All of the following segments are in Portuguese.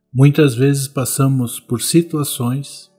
Muitas vezes passamos por situações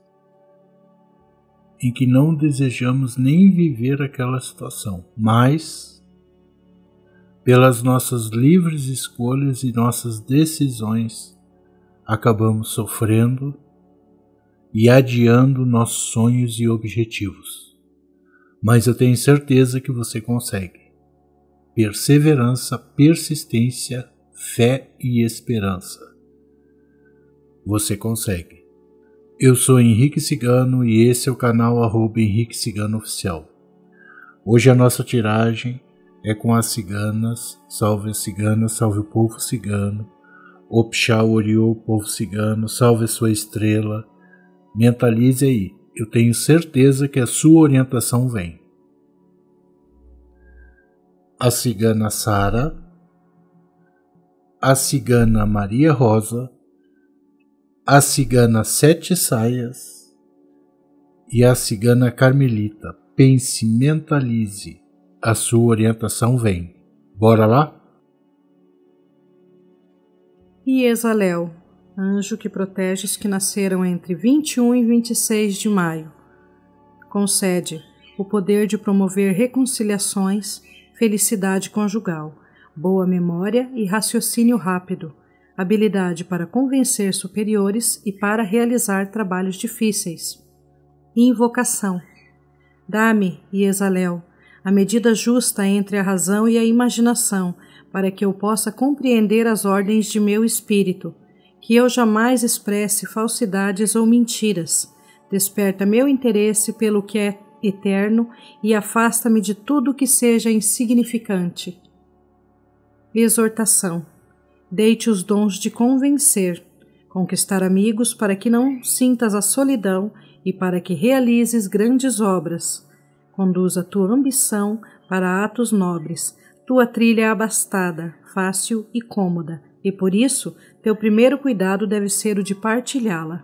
em que não desejamos nem viver aquela situação, mas pelas nossas livres escolhas e nossas decisões acabamos sofrendo e adiando nossos sonhos e objetivos. Mas eu tenho certeza que você consegue. Perseverança, persistência, fé e esperança. Você consegue. Eu sou Henrique Cigano e esse é o canal @Henrique Cigano Oficial. Hoje a nossa tiragem é com as ciganas, salve as ciganas, salve o povo cigano, Opxá Oriô, povo cigano, salve a sua estrela, mentalize aí, eu tenho certeza que a sua orientação vem. A cigana Sara, a cigana Maria Rosa, a cigana Sete Saias e a cigana Carmelita. Pense, mentalize, a sua orientação vem. Bora lá? Iezaléu, anjo que protege os que nasceram entre 21 e 26 de maio. Concede o poder de promover reconciliações, felicidade conjugal, boa memória e raciocínio rápido, habilidade para convencer superiores e para realizar trabalhos difíceis. Invocação. Dá-me, Iezaléu, a medida justa entre a razão e a imaginação, para que eu possa compreender as ordens de meu espírito, que eu jamais expresse falsidades ou mentiras. Desperta meu interesse pelo que é eterno e afasta-me de tudo que seja insignificante. Exortação. Dei-te os dons de convencer, conquistar amigos para que não sintas a solidão e para que realizes grandes obras. Conduza tua ambição para atos nobres. Tua trilha é abastada, fácil e cômoda, e por isso teu primeiro cuidado deve ser o de partilhá-la.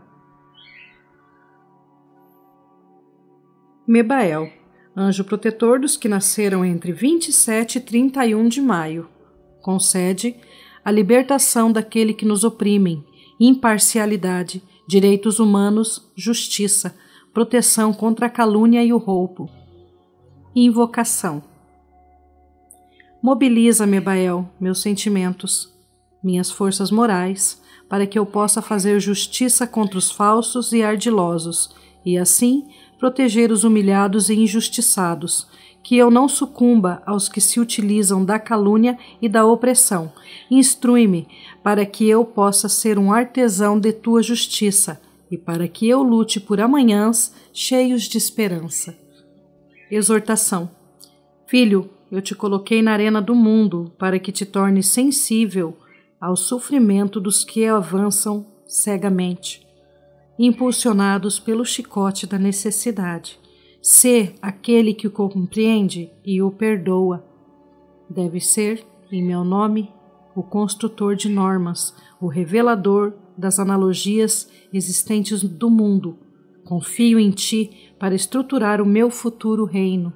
Mebael, anjo protetor dos que nasceram entre 27 e 31 de maio. Concede a libertação daquele que nos oprimem, imparcialidade, direitos humanos, justiça, proteção contra a calúnia e o roubo. Invocação. Mobiliza, Mebael, meus sentimentos, minhas forças morais, para que eu possa fazer justiça contra os falsos e ardilosos, e assim proteger os humilhados e injustiçados, que eu não sucumba aos que se utilizam da calúnia e da opressão. Instrui-me para que eu possa ser um artesão de tua justiça, e para que eu lute por amanhãs cheios de esperança. Exortação. Filho, eu te coloquei na arena do mundo para que te tornes sensível ao sofrimento dos que avançam cegamente, impulsionados pelo chicote da necessidade. Sê aquele que o compreende e o perdoa. Deve ser, em meu nome, o construtor de normas, o revelador das analogias existentes do mundo. Confio em ti para estruturar o meu futuro reino.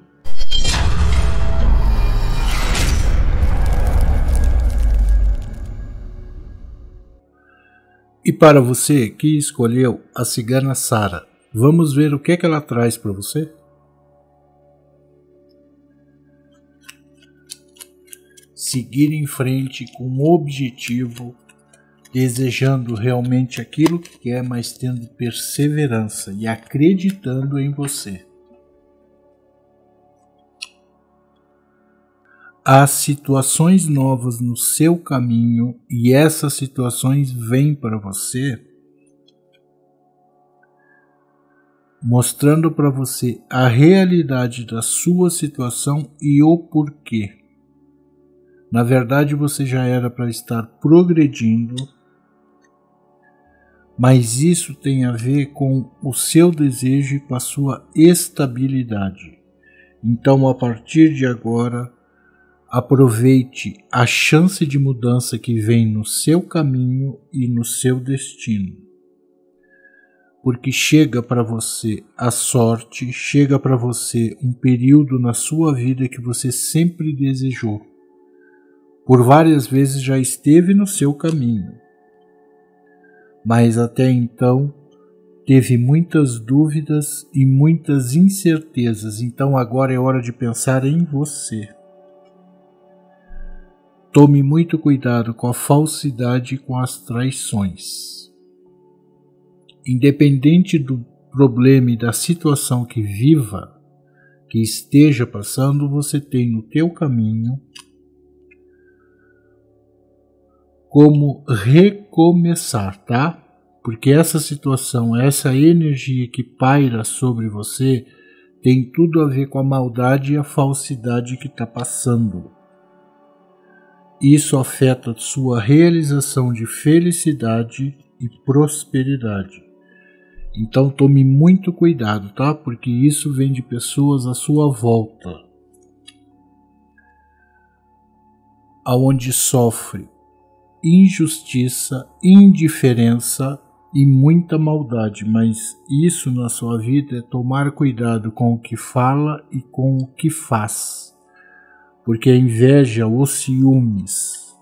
E para você que escolheu a cigana Sara, vamos ver o que ela traz para você? Seguir em frente com um objetivo, desejando realmente aquilo que quer, mas tendo perseverança e acreditando em você. Há situações novas no seu caminho e essas situações vêm para você mostrando para você a realidade da sua situação e o porquê. Na verdade, você já era para estar progredindo, mas isso tem a ver com o seu desejo e com a sua estabilidade. Então, a partir de agora, aproveite a chance de mudança que vem no seu caminho e no seu destino. Porque chega para você a sorte, chega para você um período na sua vida que você sempre desejou. Por várias vezes já esteve no seu caminho. mas até então teve muitas dúvidas e muitas incertezas, então agora é hora de pensar em você. Tome muito cuidado com a falsidade e com as traições. Independente do problema e da situação que viva, que esteja passando, você tem no teu caminho como recomeçar, tá? Porque essa situação, essa energia que paira sobre você tem tudo a ver com a maldade e a falsidade que está passando. Isso afeta sua realização de felicidade e prosperidade. Então tome muito cuidado, tá? Porque isso vem de pessoas à sua volta, aonde sofre injustiça, indiferença e muita maldade, mas isso na sua vida é tomar cuidado com o que fala e com o que faz. Porque a inveja, os ciúmes,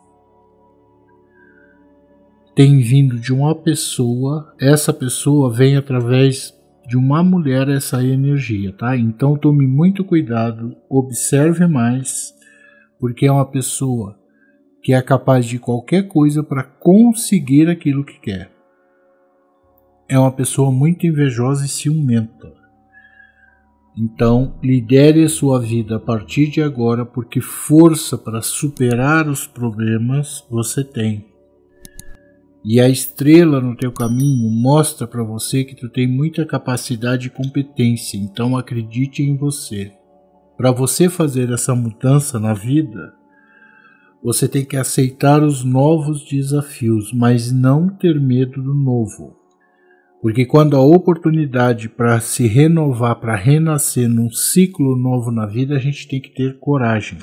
tem vindo de uma pessoa, essa pessoa vem através de uma mulher, essa energia, tá? Então tome muito cuidado, observe mais, porque é uma pessoa que é capaz de qualquer coisa para conseguir aquilo que quer. É uma pessoa muito invejosa e ciumenta. Então, lidere a sua vida a partir de agora, porque força para superar os problemas você tem. E a estrela no teu caminho mostra para você que tu tem muita capacidade e competência, então acredite em você. Para você fazer essa mudança na vida, você tem que aceitar os novos desafios, mas não ter medo do novo. Porque quando a oportunidade para se renovar, para renascer num ciclo novo na vida, a gente tem que ter coragem.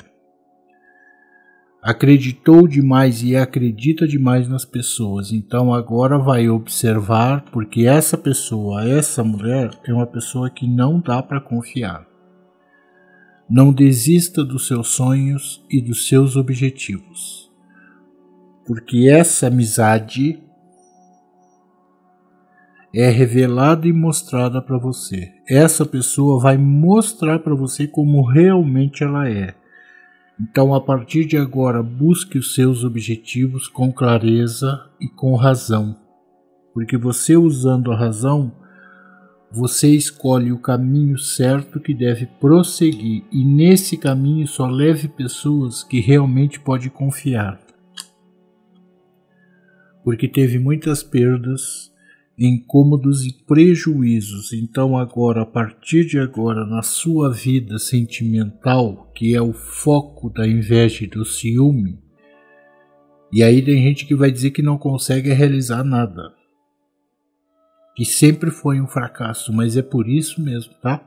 Acreditou demais e acredita demais nas pessoas, então agora vai observar, porque essa pessoa, essa mulher, é uma pessoa que não dá para confiar. Não desista dos seus sonhos e dos seus objetivos, porque essa amizade é revelada e mostrada para você. Essa pessoa vai mostrar para você como realmente ela é. Então, a partir de agora, busque os seus objetivos com clareza e com razão. Porque você usando a razão, você escolhe o caminho certo que deve prosseguir. E nesse caminho só leve pessoas que realmente pode confiar. Porque teve muitas perdas, incômodos e prejuízos. Então agora, a partir de agora, na sua vida sentimental, que é o foco da inveja e do ciúme, e aí tem gente que vai dizer que não consegue realizar nada, que sempre foi um fracasso, mas é por isso mesmo, tá?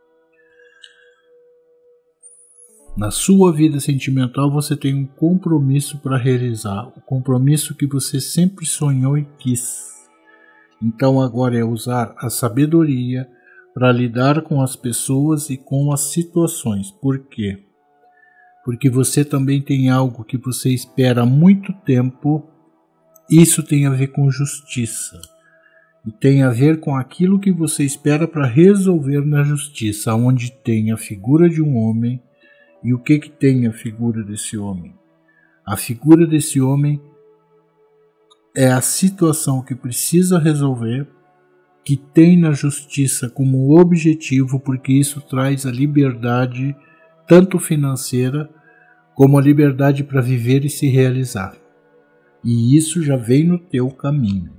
Na sua vida sentimental você tem um compromisso para realizar, o compromisso que você sempre sonhou e quis. Então agora é usar a sabedoria para lidar com as pessoas e com as situações. Por quê? Porque você também tem algo que você espera há muito tempo. Isso tem a ver com justiça. E tem a ver com aquilo que você espera para resolver na justiça, onde tem a figura de um homem. E o que tem a figura desse homem? A figura desse homem é a situação que precisa resolver, que tem na justiça como objetivo, porque isso traz a liberdade, tanto financeira, como a liberdade para viver e se realizar. E isso já vem no teu caminho.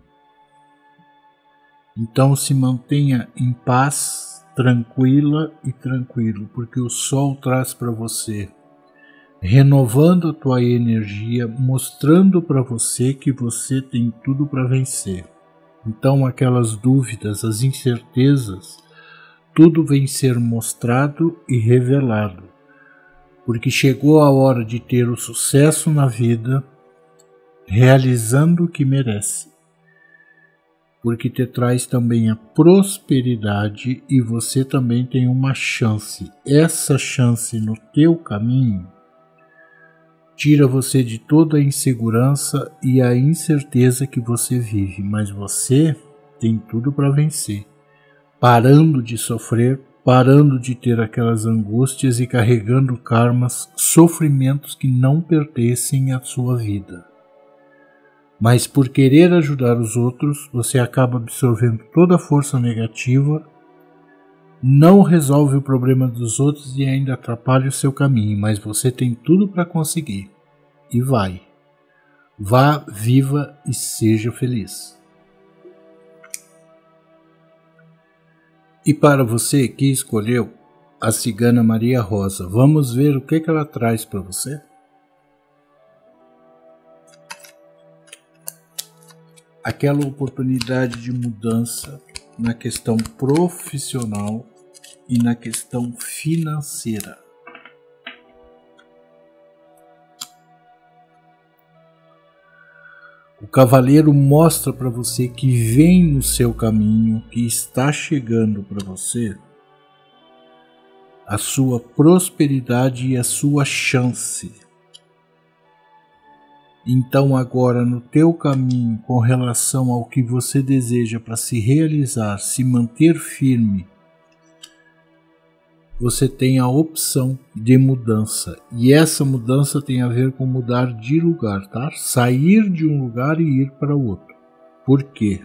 Então se mantenha em paz, tranquila e tranquilo, porque o sol traz para você, renovando a tua energia, mostrando para você que você tem tudo para vencer. Então aquelas dúvidas, as incertezas, tudo vem ser mostrado e revelado, porque chegou a hora de ter o sucesso na vida, realizando o que merece, porque te traz também a prosperidade e você também tem uma chance. Essa chance no teu caminho tira você de toda a insegurança e a incerteza que você vive, mas você tem tudo para vencer, parando de sofrer, parando de ter aquelas angústias e carregando karmas, sofrimentos que não pertencem à sua vida. Mas por querer ajudar os outros, você acaba absorvendo toda a força negativa, não resolve o problema dos outros e ainda atrapalha o seu caminho, mas você tem tudo para conseguir. E vai. Vá, viva e seja feliz. E para você que escolheu a cigana Maria Rosa, vamos ver o que ela traz para você? Aquela oportunidade de mudança na questão profissional e na questão financeira. O cavaleiro mostra para você que vem no seu caminho, que está chegando para você a sua prosperidade e a sua chance. Então agora no teu caminho com relação ao que você deseja para se realizar, se manter firme, você tem a opção de mudança. E essa mudança tem a ver com mudar de lugar, tá? Sair de um lugar e ir para outro. Por quê?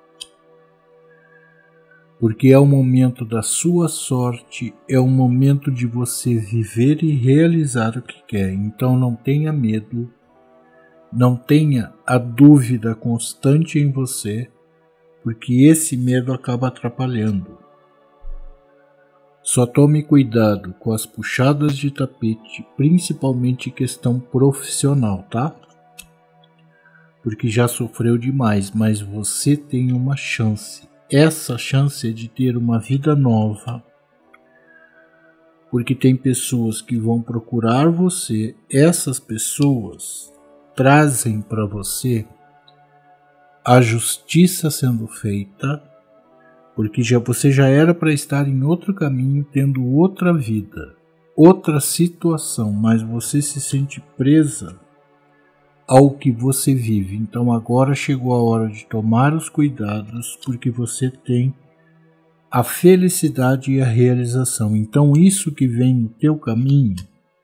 Porque é o momento da sua sorte, é o momento de você viver e realizar o que quer. Então não tenha medo. Não tenha a dúvida constante em você, porque esse medo acaba atrapalhando. Só tome cuidado com as puxadas de tapete, principalmente questão profissional, tá? Porque já sofreu demais, mas você tem uma chance. Essa chance é de ter uma vida nova, porque tem pessoas que vão procurar você, essas pessoas trazem para você a justiça sendo feita, porque você já era para estar em outro caminho, tendo outra vida, outra situação, mas você se sente presa ao que você vive. Então agora chegou a hora de tomar os cuidados, porque você tem a felicidade e a realização. Então isso que vem no teu caminho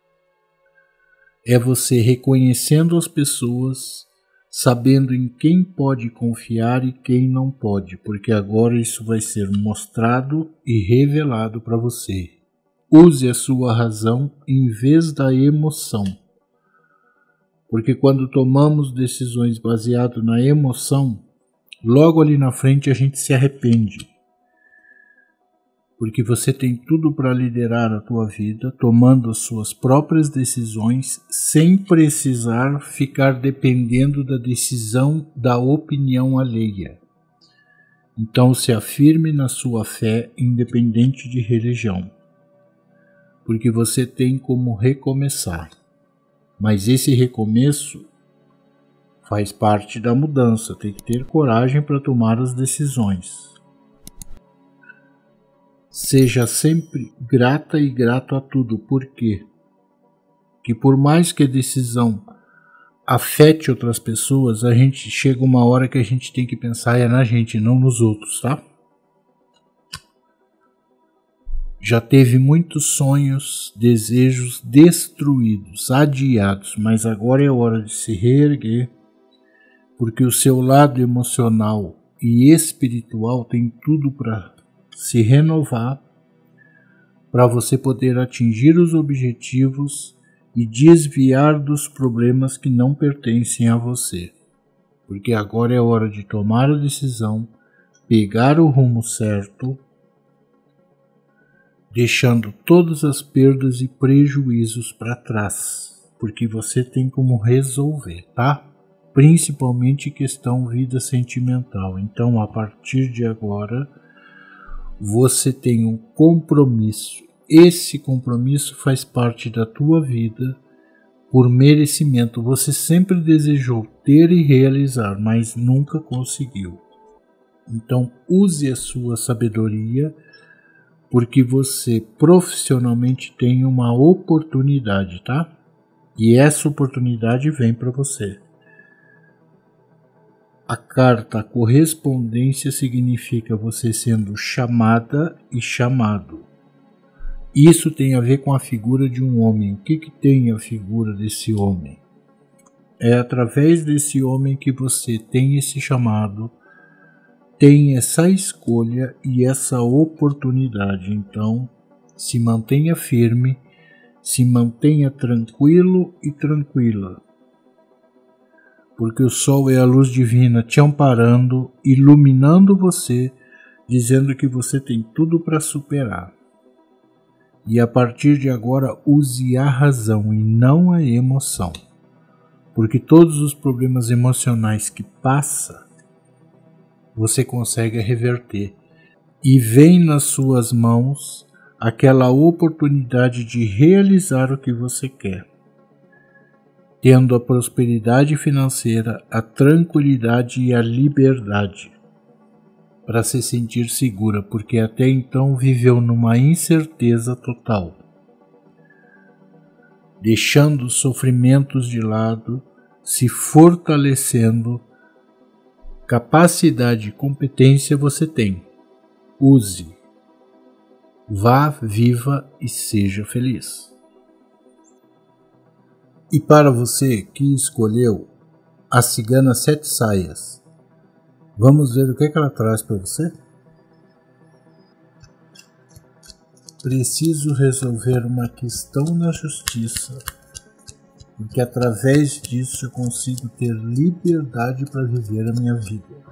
é você reconhecendo as pessoas, sabendo em quem pode confiar e quem não pode, porque agora isso vai ser mostrado e revelado para você. Use a sua razão em vez da emoção, porque quando tomamos decisões baseadas na emoção, logo ali na frente a gente se arrepende. Porque você tem tudo para liderar a tua vida, tomando as suas próprias decisões, sem precisar ficar dependendo da decisão, da opinião alheia. Então se afirme na sua fé, independente de religião, porque você tem como recomeçar. Mas esse recomeço faz parte da mudança, tem que ter coragem para tomar as decisões. Seja sempre grata e grato a tudo. Por quê? Que por mais que a decisão afete outras pessoas, a gente chega uma hora que a gente tem que pensar na gente, não nos outros, tá? Já teve muitos sonhos, desejos destruídos, adiados, mas agora é hora de se reerguer, porque o seu lado emocional e espiritual tem tudo para se renovar, para você poder atingir os objetivos e desviar dos problemas que não pertencem a você. Porque agora é hora de tomar a decisão, pegar o rumo certo, deixando todas as perdas e prejuízos para trás, porque você tem como resolver, tá? Principalmente questão vida sentimental. Então, a partir de agora, você tem um compromisso. Esse compromisso faz parte da tua vida por merecimento. Você sempre desejou ter e realizar, mas nunca conseguiu. Então use a sua sabedoria, porque você profissionalmente tem uma oportunidade, tá? E essa oportunidade vem para você. A carta correspondência significa você sendo chamada e chamado. Isso tem a ver com a figura de um homem. O que tem a figura desse homem? É através desse homem que você tem esse chamado, tem essa escolha e essa oportunidade. Então, se mantenha firme, se mantenha tranquilo e tranquila. Porque o sol é a luz divina te amparando, iluminando você, dizendo que você tem tudo para superar. E a partir de agora use a razão e não a emoção. Porque todos os problemas emocionais que passa, você consegue reverter. E vem nas suas mãos aquela oportunidade de realizar o que você quer. Tendo a prosperidade financeira, a tranquilidade e a liberdade para se sentir segura, porque até então viveu numa incerteza total, deixando os sofrimentos de lado, se fortalecendo. Capacidade e competência você tem. Use. Vá, viva e seja feliz. E para você que escolheu a Cigana Sete Saias, vamos ver o que ela traz para você? Preciso resolver uma questão na justiça, porque através disso eu consigo ter liberdade para viver a minha vida.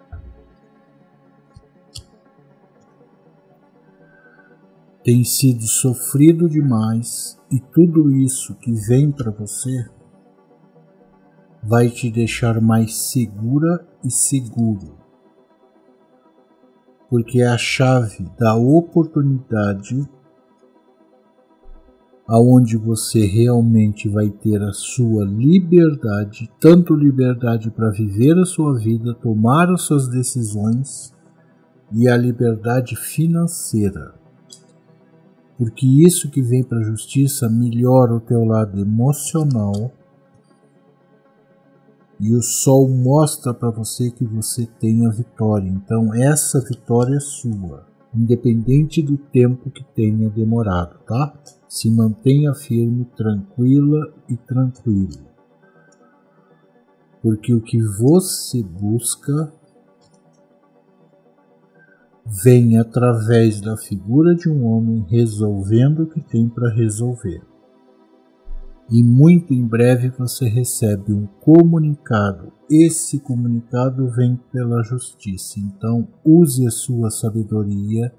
Tem sido sofrido demais e tudo isso que vem para você vai te deixar mais segura e seguro, porque é a chave da oportunidade aonde você realmente vai ter a sua liberdade, tanto liberdade para viver a sua vida, tomar as suas decisões e a liberdade financeira. Porque isso que vem para a justiça melhora o teu lado emocional e o sol mostra para você que você tem a vitória. Então essa vitória é sua, independente do tempo que tenha demorado, tá? Se mantenha firme, tranquila e tranquilo. Porque o que você busca vem através da figura de um homem resolvendo o que tem para resolver. E muito em breve você recebe um comunicado. Esse comunicado vem pela justiça. Então use a sua sabedoria,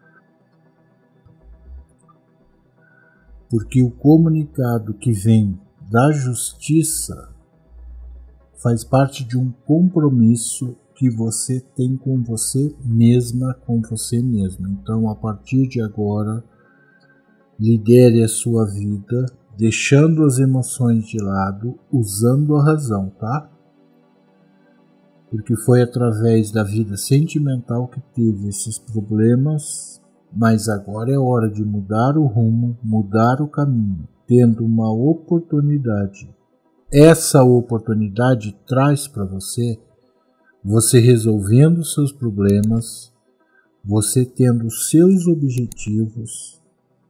porque o comunicado que vem da justiça faz parte de um compromisso que você tem com você mesma, com você mesmo. Então, a partir de agora, lidere a sua vida, deixando as emoções de lado, usando a razão, tá? Porque foi através da vida sentimental que teve esses problemas, mas agora é hora de mudar o rumo, mudar o caminho, tendo uma oportunidade. Essa oportunidade traz para você resolvendo seus problemas, você tendo seus objetivos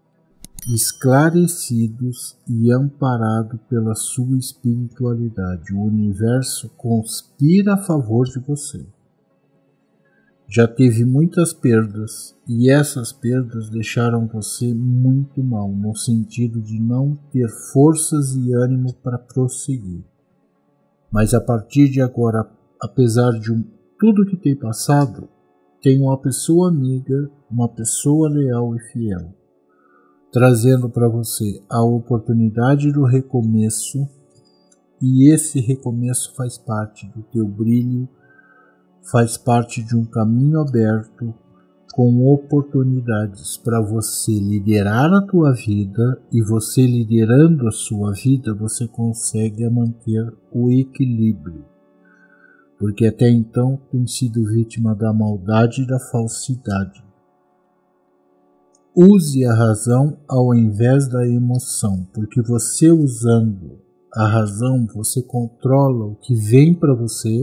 esclarecidos e amparado pela sua espiritualidade. O universo conspira a favor de você. Já teve muitas perdas e essas perdas deixaram você muito mal, no sentido de não ter forças e ânimo para prosseguir. Mas a partir de agora, apesar de tudo que tem passado, tem uma pessoa amiga, uma pessoa leal e fiel, trazendo para você a oportunidade do recomeço, e esse recomeço faz parte do teu brilho, faz parte de um caminho aberto com oportunidades para você liderar a tua vida, e você liderando a sua vida, você consegue manter o equilíbrio. Porque até então tem sido vítima da maldade e da falsidade. use a razão ao invés da emoção, porque você usando a razão, você controla o que vem para você,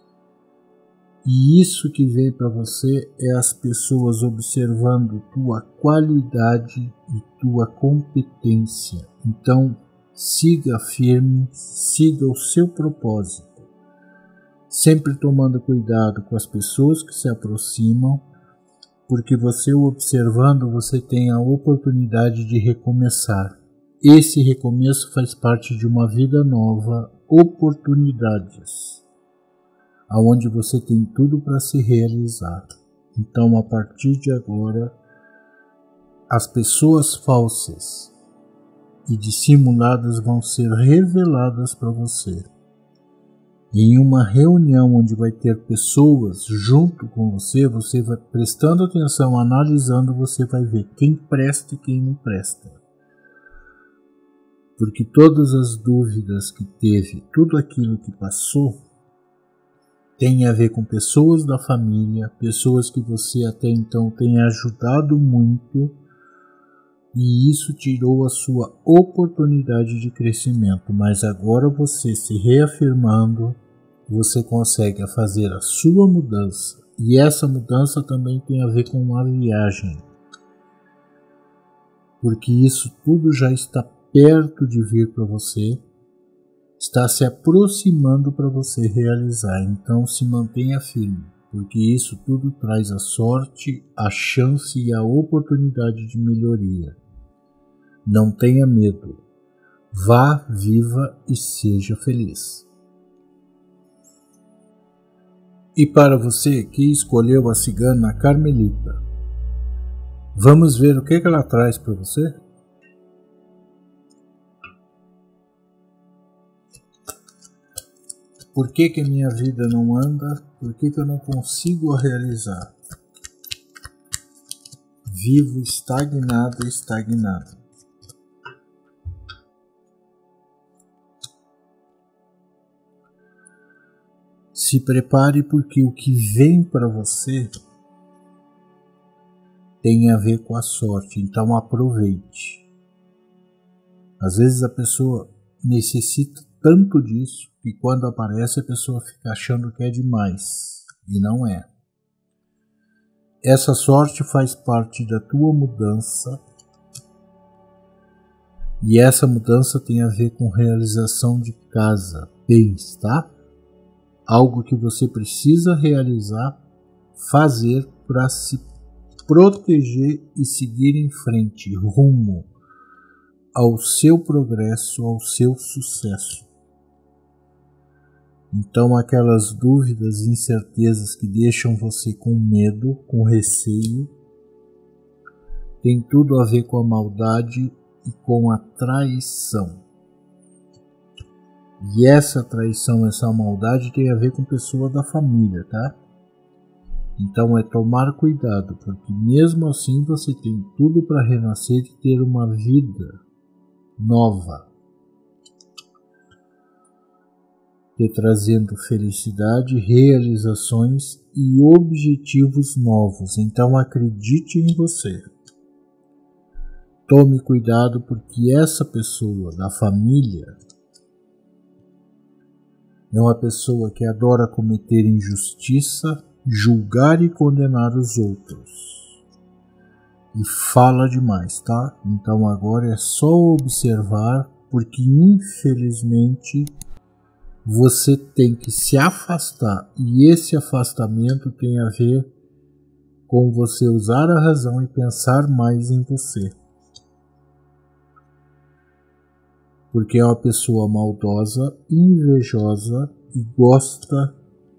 e isso que vem para você é as pessoas observando tua qualidade e tua competência. Então, siga firme, siga o seu propósito, sempre tomando cuidado com as pessoas que se aproximam, porque você observando, você tem a oportunidade de recomeçar. Esse recomeço faz parte de uma vida nova, oportunidades, aonde você tem tudo para se realizar. Então, a partir de agora, as pessoas falsas e dissimuladas vão ser reveladas para você. Em uma reunião onde vai ter pessoas junto com você, você vai prestando atenção, analisando, você vai ver quem presta e quem não presta. Porque todas as dúvidas que teve, tudo aquilo que passou, tem a ver com pessoas da família, pessoas que você até então tem ajudado muito, e isso tirou a sua oportunidade de crescimento. Mas agora você se reafirmando, você consegue fazer a sua mudança. E essa mudança também tem a ver com uma viagem. Porque isso tudo já está perto de vir para você, está se aproximando para você realizar. Então se mantenha firme, porque isso tudo traz a sorte, a chance e a oportunidade de melhoria. Não tenha medo. Vá, viva e seja feliz. E para você que escolheu a cigana Carmelita, vamos ver o que ela traz para você? Por que que minha vida não anda? Por que que eu não consigo a realizar? Vivo estagnado. Se prepare, porque o que vem para você tem a ver com a sorte, então aproveite. Às vezes a pessoa necessita tanto disso que quando aparece a pessoa fica achando que é demais, e não é. Essa sorte faz parte da tua mudança, e essa mudança tem a ver com realização de casa, bens, tá? Algo que você precisa realizar, fazer para se proteger e seguir em frente, rumo ao seu progresso, ao seu sucesso. Então aquelas dúvidas e incertezas que deixam você com medo, com receio, tem tudo a ver com a maldade e com a traição. E essa traição, essa maldade tem a ver com pessoa da família, tá? Então é tomar cuidado, porque mesmo assim você tem tudo para renascer e ter uma vida nova, te trazendo felicidade, realizações e objetivos novos. Então acredite em você. Tome cuidado, porque essa pessoa da família é uma pessoa que adora cometer injustiça, julgar e condenar os outros. E fala demais, tá? Então agora é só observar, porque infelizmente você tem que se afastar. E esse afastamento tem a ver com você usar a razão e pensar mais em você. Porque é uma pessoa maldosa, invejosa e gosta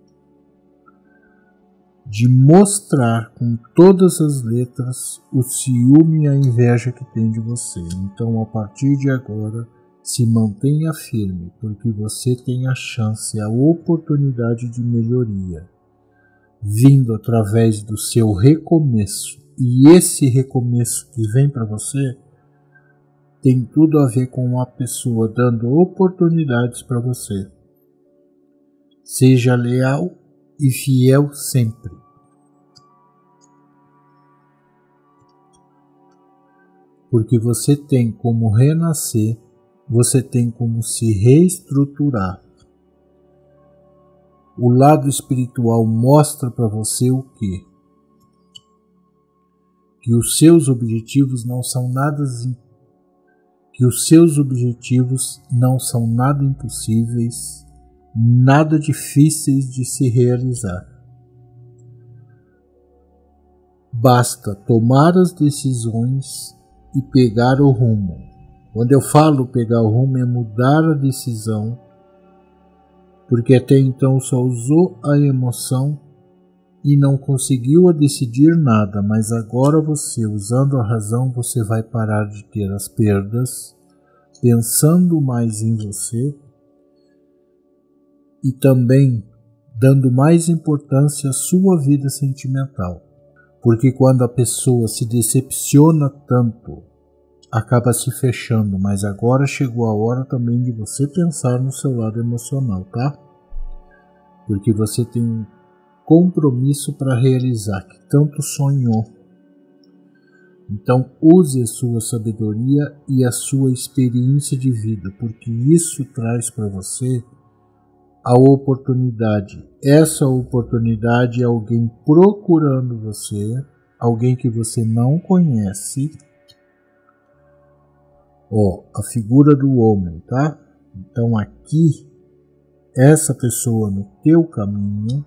de mostrar com todas as letras o ciúme e a inveja que tem de você. Então, a partir de agora, se mantenha firme, porque você tem a chance, a oportunidade de melhoria, vindo através do seu recomeço. E esse recomeço que vem para você tem tudo a ver com uma pessoa dando oportunidades para você. Seja leal e fiel sempre. porque você tem como renascer, você tem como se reestruturar. O lado espiritual mostra para você o quê? Que os seus objetivos não são nada impossíveis, nada difíceis de se realizar. Basta tomar as decisões e pegar o rumo. Quando eu falo pegar o rumo, é mudar a decisão, porque até então só usou a emoção e não conseguiu decidir nada, mas agora você, usando a razão, você vai parar de ter as perdas, pensando mais em você e também dando mais importância à sua vida sentimental. Porque quando a pessoa se decepciona tanto, acaba se fechando, mas agora chegou a hora também de você pensar no seu lado emocional, tá? Porque você tem um compromisso para realizar, que tanto sonhou. Então use a sua sabedoria e a sua experiência de vida, porque isso traz para você a oportunidade. Essa oportunidade é alguém procurando você, alguém que você não conhece. A figura do homem, tá? Então aqui, essa pessoa no teu caminho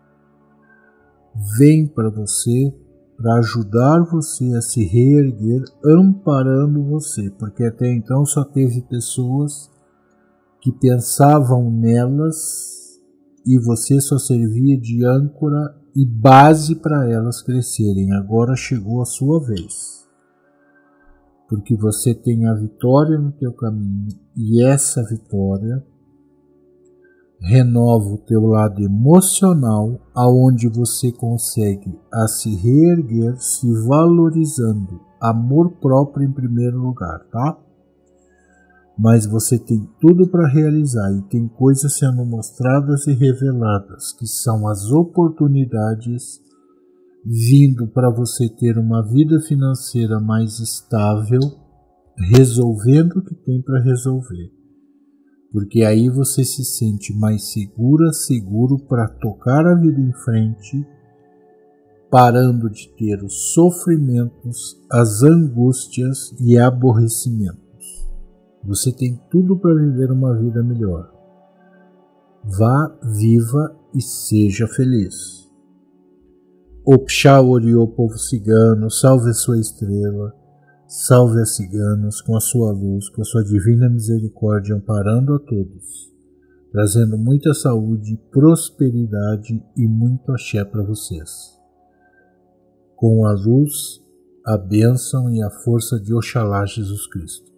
vem para você, para ajudar você a se reerguer, amparando você, porque até então só teve pessoas que pensavam nelas e você só servia de âncora e base para elas crescerem. Agora chegou a sua vez, porque você tem a vitória no teu caminho e essa vitória renova o teu lado emocional, aonde você consegue a se reerguer, se valorizando, amor próprio em primeiro lugar, tá? Mas você tem tudo para realizar e tem coisas sendo mostradas e reveladas, que são as oportunidades vindo para você ter uma vida financeira mais estável, resolvendo o que tem para resolver. Porque aí você se sente mais seguro para tocar a vida em frente, parando de ter os sofrimentos, as angústias e aborrecimentos. Você tem tudo para viver uma vida melhor. Vá, viva e seja feliz. Opxá Oriô, povo cigano, salve a sua estrela, salve as ciganas com a sua luz, com a sua divina misericórdia, amparando a todos, trazendo muita saúde, prosperidade e muito axé para vocês. Com a luz, a bênção e a força de Oxalá Jesus Cristo.